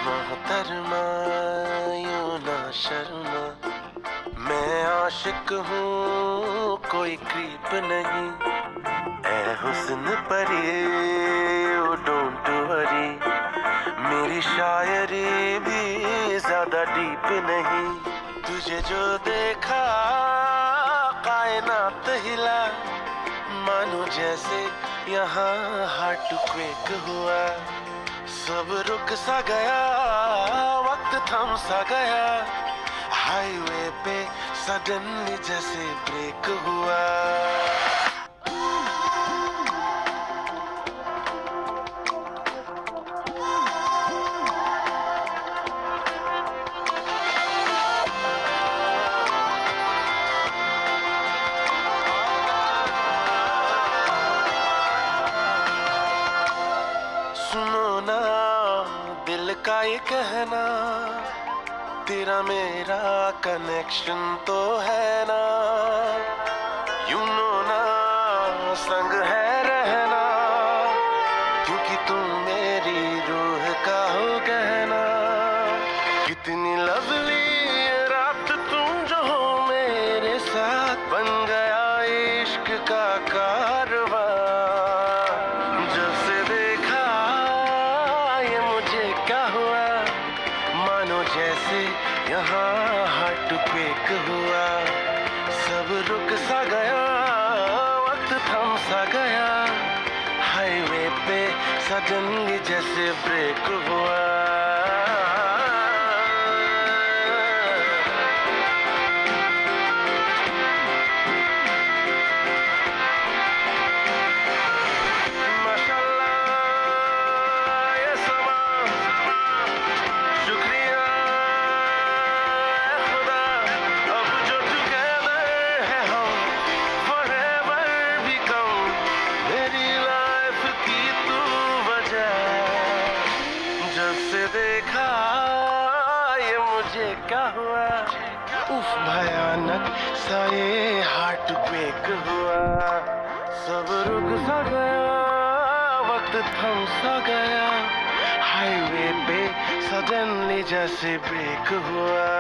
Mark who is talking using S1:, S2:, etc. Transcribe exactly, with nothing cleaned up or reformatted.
S1: मोहतरमा यूं ना शर्मा, मैं आशिक हूँ कोई क्रीप नहीं। ऐ हुस्न परी ओ डोंट वरी, मेरी शायरी भी ज्यादा डीप नहीं। तुझे जो देखा कायनात हिला, मानो जैसे यहाँ हार्ट क्वेक हुआ। सब रुक सा गया, वक्त थम सा गया, हाईवे पे सडनली जैसे ब्रेक हुआ। सुनो ना दिल का ये कहना, तेरा मेरा कनेक्शन तो है ना। यू नो ना संग है रहना, क्योंकि तुम मेरी रूह का हो गहना। कितनी लवली रात तुम जो हो मेरे साथ, बन गया इश्क का कारवां। जब से देखा ये मुझे क्या हुआ, मानो जैसे यहाँ हार्ट क्वेक हुआ। सब रुक सा गया, वक्त थम सा गया, हाईवे पे सडनली जैसे ब्रेक हुआ। देखा ये मुझे क्या हुआ, उफ भयानक सा ये हार्ट ब्रेक हुआ। सब रुक सा गया, वक्त थम सा गया, हाईवे पे सडनली जैसे ब्रेक हुआ।